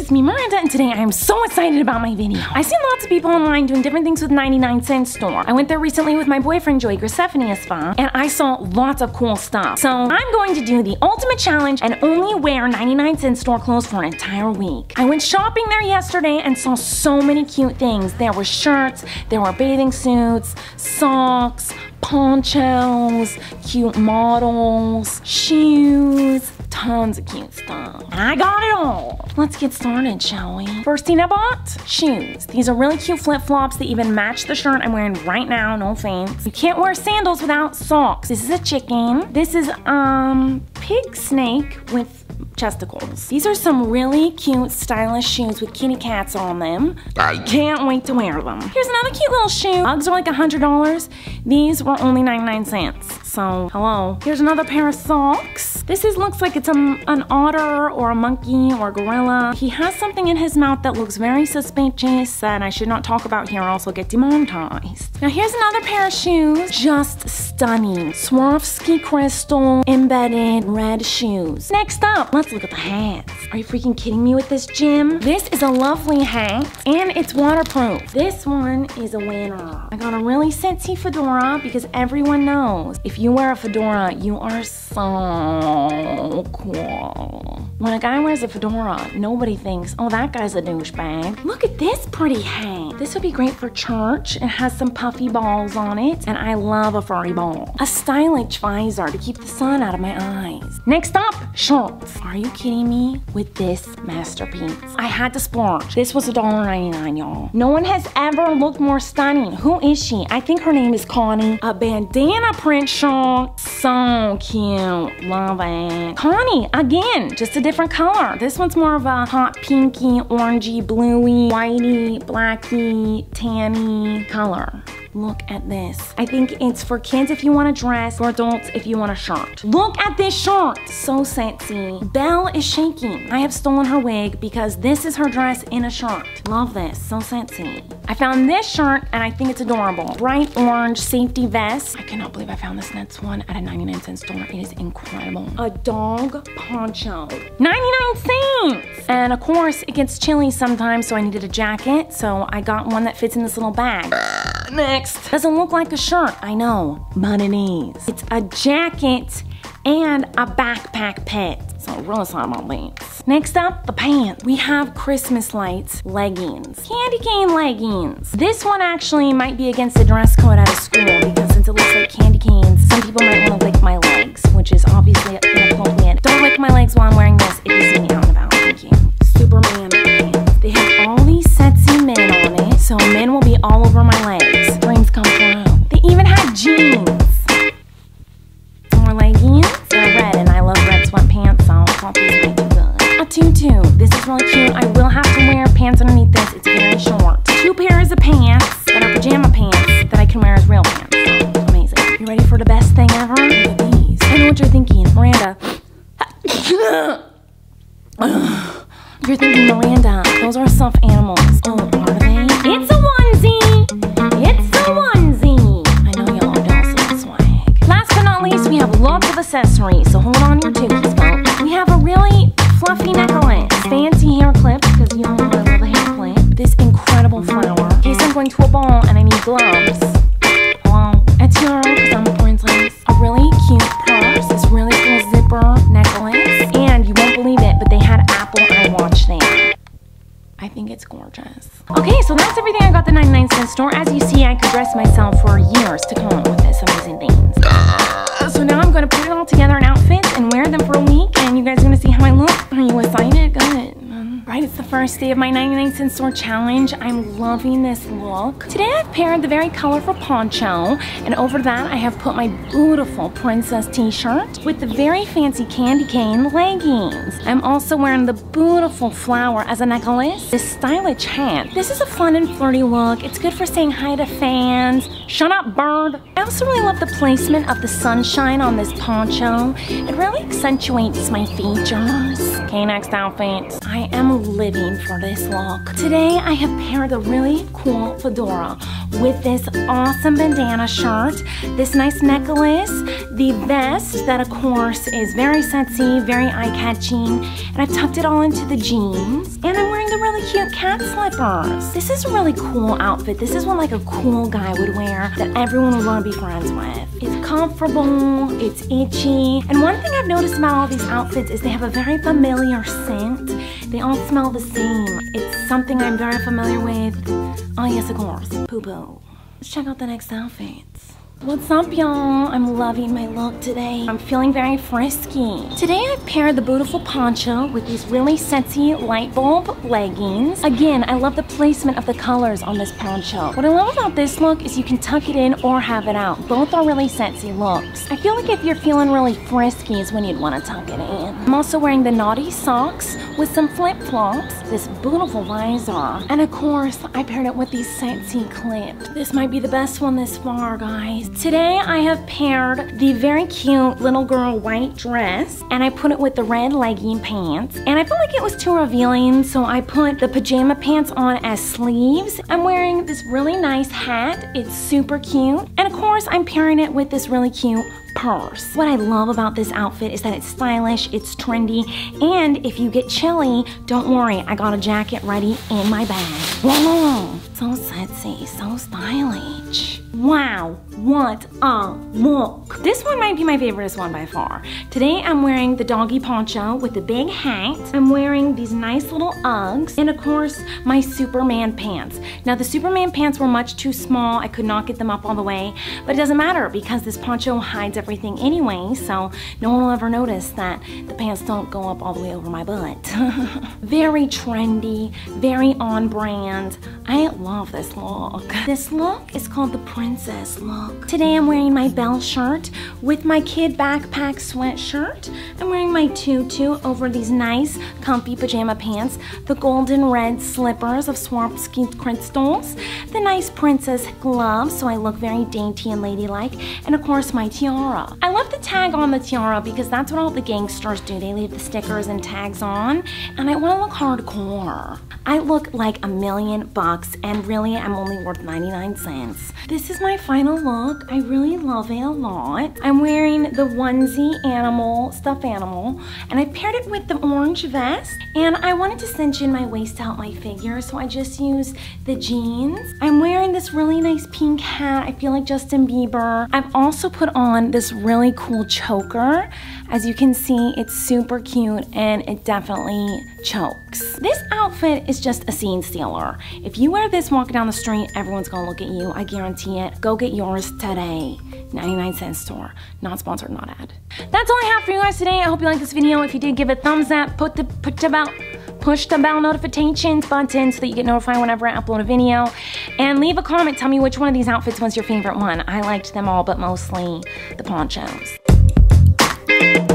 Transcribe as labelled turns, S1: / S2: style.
S1: it's me, Miranda, and today I am so excited about my video. I've seen lots of people online doing different things with 99-cent store. I went there recently with my boyfriend, Joey Graceffinia, and I saw lots of cool stuff. So I'm going to do the ultimate challenge and only wear 99-cent store clothes for an entire week. I went shopping there yesterday and saw so many cute things. There were shirts, there were bathing suits, socks, ponchos, cute models, shoes, tons of cute stuff. And I got it all. Let's get started, shall we? First thing I bought, shoes. These are really cute flip-flops that even match the shirt I'm wearing right now, no offense. You can't wear sandals without socks. This is a chicken. This is, pig snake with chesticles. These are some really cute, stylish shoes with kitty cats on them. I can't wait to wear them. Here's another cute little shoe. Uggs are like $100. These were only 99 cents. So, hello. Here's another pair of socks. This looks like it's an otter or a monkey or a gorilla. He has something in his mouth that looks very suspicious that I should not talk about here or else I'll get demonetized. Now here's another pair of shoes. Just stunning. Swarovski crystal embedded red shoes. Next up, let's look at the hats. Are you freaking kidding me with this, Jim? This is a lovely hat and it's waterproof. This one is a winner. I got a really sexy fedora because everyone knows if you wear a fedora, you are so cool. When a guy wears a fedora, nobody thinks, oh, that guy's a douchebag. Look at this pretty hat. This would be great for church. It has some puffy balls on it, and I love a furry ball. A stylish visor to keep the sun out of my eyes. Next up, shorts. Are you kidding me with this masterpiece? I had to splurge. This was $1.99, y'all. No one has ever looked more stunning. Who is she? I think her name is Connie. A bandana print short. So cute. Love it. Connie, again, just a different color. This one's more of a hot pinky, orangey, bluey, whitey, blacky, tanny color. Look at this. I think it's for kids if you want a dress, for adults if you want a shirt. Look at this shirt. So sexy. Belle is shaking. I have stolen her wig because this is her dress in a shirt. Love this. So sexy. I found this shirt and I think it's adorable. Bright orange safety vest. I cannot believe I found this next one at a 99-cent store. It is incredible. A dog poncho. 99 cents! And of course, it gets chilly sometimes, so I needed a jacket. So I got one that fits in this little bag. Next. Doesn't look like a shirt, I know, but it is. It's a jacket and a backpack pet. So really sorry about this. Next up, the pants. We have Christmas lights leggings. Candy cane leggings. This one actually might be against the dress code at a school because since it looks like candy canes, some people might want to lick my legs, which is obviously inappropriate. Don't lick my legs while I'm wearing this if you see me out and about. Thank you. Superman pants. They have all these sexy men on it, so men will be all over my legs. Dreams come true. They even have jeans. More leggings. They're red and I love red sweatpants, so I thought these might be good. A tutu. This is really cute. I will have to wear pants underneath this. It's very short. Two pairs of pants that are pajama pants that I can wear as real pants. So amazing. You ready for the best thing ever? Look at these. I know what you're thinking, Miranda. You're thinking, Miranda, those are stuffed animals. Oh, are they? It's a onesie! It's a onesie! I know y'all are dolls with swag. Last but not least, we have lots of accessories, so hold on your tooties, folks. We have a really fluffy necklace. Fancy hair clips, because you know I love a hair clip. This incredible flower. In case I'm going to a ball and I need gloves. Hello? A tiara, because I'm a princess. A really cute purse. This really cool zipper necklace. And you won't believe it, but they had Apple iWatch there. I think it's gorgeous. Okay, so that's everything I got at the 99-cent store. As you see, I could dress myself for years to come with this amazing things. So now I'm gonna put it all together in outfits and wear them for a week, and you guys are gonna see how I look. Are you excited? Good. Right, it's the first day of my 99-cent store challenge. I'm loving this look. Today I've paired the very colorful poncho, and over that I have put my beautiful princess t-shirt with the very fancy candy cane leggings. I'm also wearing the beautiful flower as a necklace, this stylish hat. This is a fun and flirty look. It's good for saying hi to fans. Shut up, bird. I also really love the placement of the sunshine on this poncho. It really accentuates my features. Okay, next outfit. I am living for this look. Today I have paired a really cool fedora with this awesome bandana shirt, this nice necklace, the vest that of course is very sexy, very eye-catching, and I've tucked it all into the jeans, and I'm wearing the really cute cat slippers. This is a really cool outfit. This is what like a cool guy would wear that everyone would want to be friends with. It's comfortable, it's itchy, and one thing I've noticed about all these outfits is they have a very familiar scent. They all smell the same. It's something I'm very familiar with. Oh yes, of course, poo-poo. Let's check out the next outfits. What's up, y'all? I'm loving my look today. I'm feeling very frisky. Today I've paired the beautiful poncho with these really sexy light bulb leggings. Again, I love the placement of the colors on this poncho. What I love about this look is you can tuck it in or have it out. Both are really sexy looks. I feel like if you're feeling really frisky is when you'd want to tuck it in. I'm also wearing the naughty socks with some flip-flops, this beautiful visor, and of course I paired it with these sexy clips. This might be the best one this far, guys. Today I have paired the very cute little girl white dress and I put it with the red legging pants, and I felt like it was too revealing, so I put the pajama pants on as sleeves. I'm wearing this really nice hat. It's super cute, and of course I'm pairing it with this really cute purse. What I love about this outfit is that it's stylish, it's trendy, and if you get chilly, don't worry, I got a jacket ready in my bag. Voila! So sexy, so stylish. Wow, what a look. This one might be my favorite one by far. Today I'm wearing the doggy poncho with the big hat. I'm wearing these nice little Uggs, and of course my Superman pants. Now the Superman pants were much too small. I could not get them up all the way, but it doesn't matter because this poncho hides everything anyway, so no one will ever notice that the pants don't go up all the way over my butt. Very trendy, very on brand. I love this look. This look is called the princess look. Today I'm wearing my bell shirt with my kid backpack sweatshirt. I'm wearing my tutu over these nice comfy pajama pants, the golden red slippers of Swarovski crystals, the nice princess gloves so I look very dainty and ladylike, and of course my tiara. I love the tag on the tiara because that's what all the gangsters do. They leave the stickers and tags on, and I want to look hardcore. I look like $1,000,000 and really I'm only worth 99 cents. This is my final look. I really love it a lot. I'm wearing the onesie animal, stuffed animal, and I paired it with the orange vest, and I wanted to cinch in my waist to help my figure, so I just used the jeans. I'm wearing this really nice pink hat. I feel like Justin Bieber. I've also put on this really cool choker. As you can see, it's super cute and it definitely chokes. This outfit is just a scene stealer. If you wear this walking down the street, everyone's gonna look at you. I guarantee it. Go get yours today. 99-cent store. Not sponsored, not ad. That's all I have for you guys today. I hope you liked this video. If you did, give it a thumbs up. Push the bell notifications button so that you get notified whenever I upload a video. And leave a comment. Tell me which one of these outfits was your favorite one. I liked them all, but mostly the ponchos.